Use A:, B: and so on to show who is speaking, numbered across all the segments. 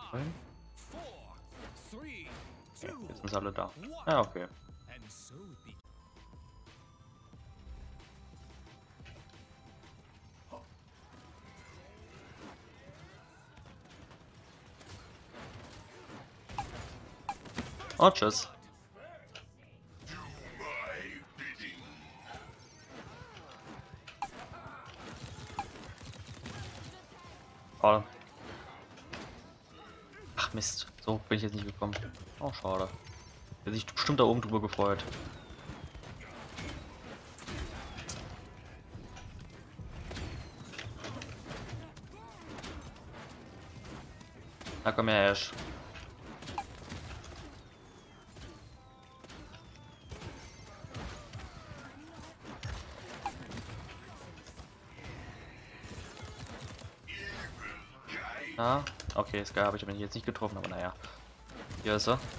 A: Okay. Jetzt sind sie alle da. Ja, okay. Oh, tschüss. Oh. Ach Mist, so bin ich jetzt nicht gekommen. Oh, schade. Der sich bestimmt da oben drüber gefreut. Na komm her, Ash. Ah, okay, Sky habe ich aber jetzt nicht getroffen, aber naja. Hier ist er.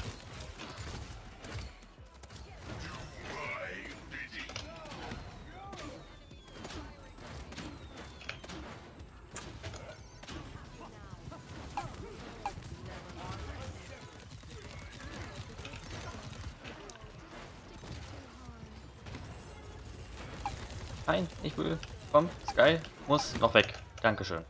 A: Nein, ich will. Komm, Sky muss noch weg. Dankeschön.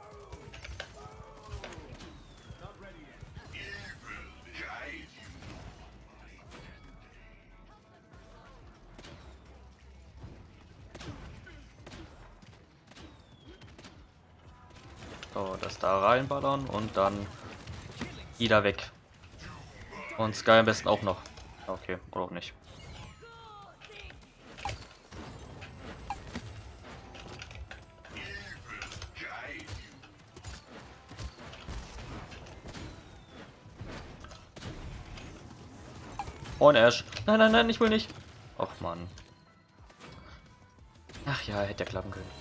A: So, das da reinballern und dann wieder weg. Und Sky am besten auch noch. Okay, oder auch nicht. Und Ash. Nein, nein, nein, ich will nicht. Och Mann. Ach ja, hätte ja klappen können.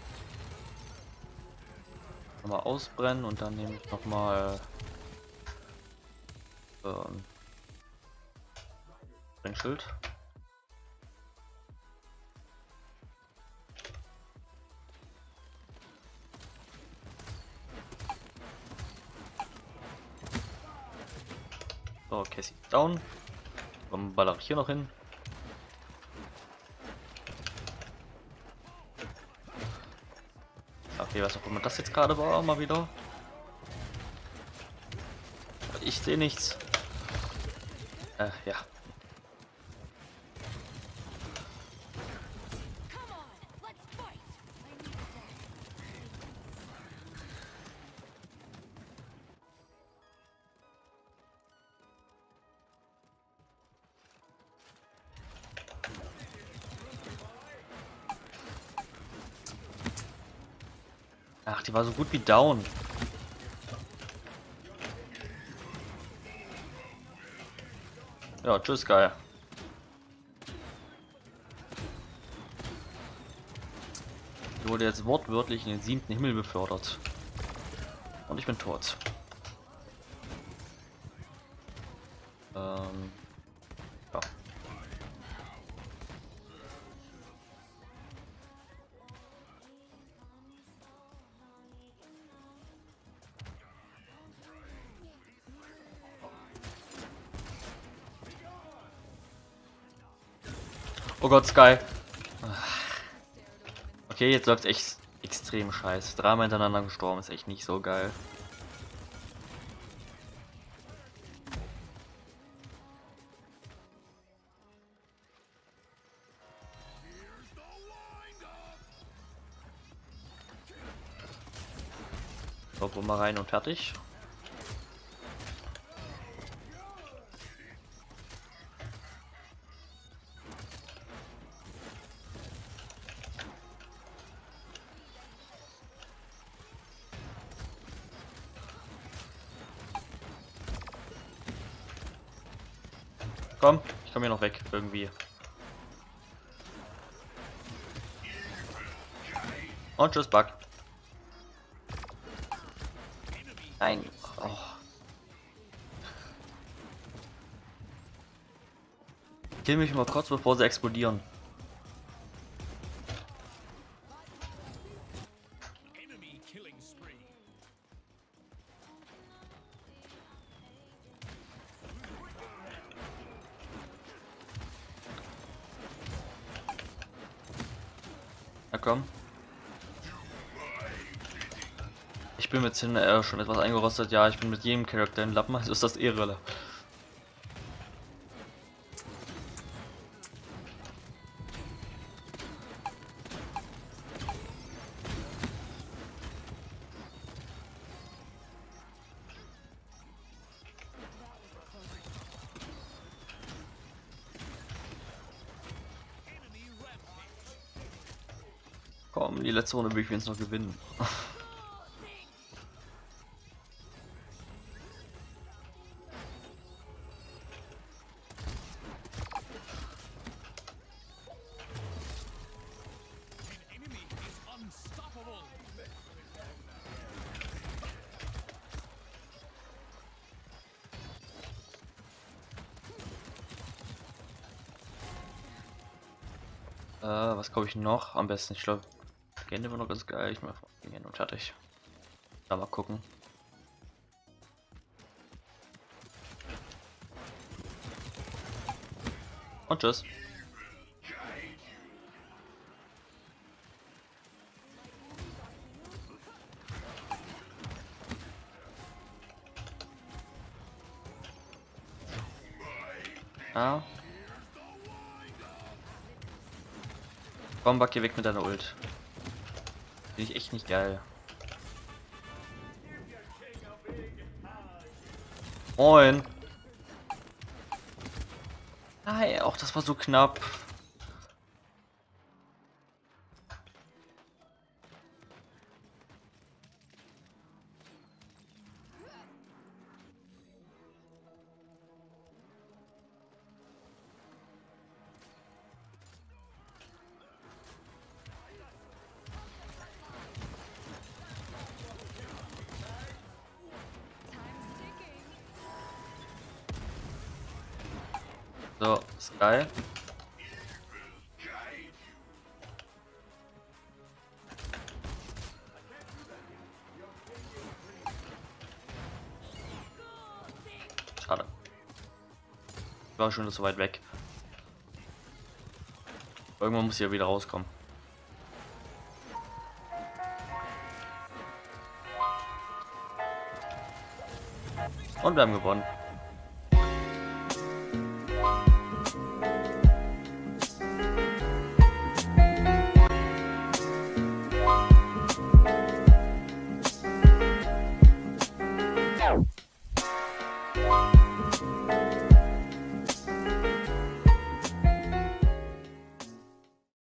A: Nochmal ausbrennen und dann nehme ich nochmal Schild. So, Cassie down. Dann baller ich hier noch hin. Okay, was auch immer das jetzt gerade war, mal wieder. Ich sehe nichts. Ja. Ach, die war so gut wie down. Ja, tschüss, geil. Ich wurde jetzt wortwörtlich in den 7. Himmel befördert. Und ich bin tot. Ja. Oh Gott, Sky. Okay, jetzt läuft echt extrem scheiße. 3-mal hintereinander gestorben ist echt nicht so geil. So, wo mal rein und fertig. Komm, ich komme hier noch weg, irgendwie. Und tschüss, Bug. Nein. Oh. Kill mich mal kurz, bevor sie explodieren. komm. Ich bin mit Sin schon etwas eingerostet. Ja, ich bin mit jedem Charakter in Lappen, also ist das irre. Komm, die letzte Runde will ich wenigstens noch gewinnen. Was glaube ich noch? Am besten, ich glaube, Legende war noch ganz geil. Ich mache Legende und fertig. Da mal gucken. Und tschüss. Ah. Komm, Back, geh weg mit deiner Ult. Finde ich echt nicht geil. Moin. Nein, auch das war so knapp. So, Sky. Schade. War schon so weit weg. Irgendwann muss ich ja wieder rauskommen. Und wir haben gewonnen.